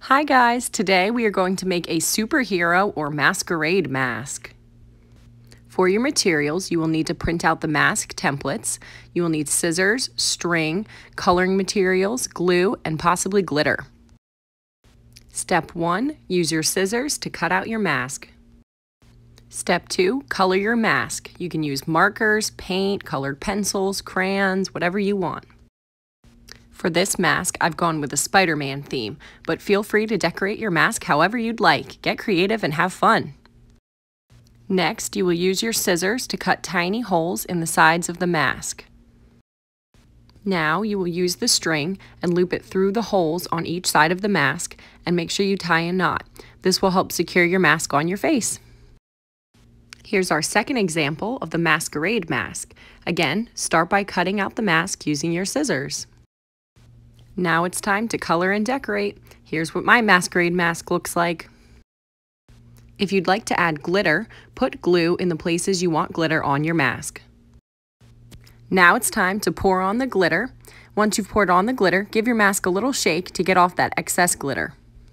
Hi guys, today we are going to make a superhero or masquerade mask. For your materials, you will need to print out the mask templates. You will need scissors, string, coloring materials, glue, and possibly glitter. Step 1, use your scissors to cut out your mask. Step 2, color your mask. You can use markers, paint, colored pencils, crayons, whatever you want. For this mask, I've gone with a Spider-Man theme, but feel free to decorate your mask however you'd like. Get creative and have fun. Next, you will use your scissors to cut tiny holes in the sides of the mask. Now, you will use the string and loop it through the holes on each side of the mask and make sure you tie a knot. This will help secure your mask on your face. Here's our second example of the masquerade mask. Again, start by cutting out the mask using your scissors. Now it's time to color and decorate. Here's what my masquerade mask looks like. If you'd like to add glitter, put glue in the places you want glitter on your mask. Now it's time to pour on the glitter. Once you've poured on the glitter, give your mask a little shake to get off that excess glitter.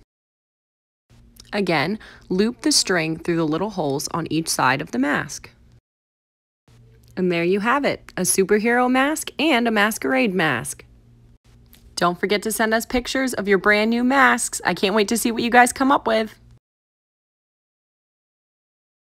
Again, loop the string through the little holes on each side of the mask. And there you have it, a superhero mask and a masquerade mask. Don't forget to send us pictures of your brand new masks. I can't wait to see what you guys come up with.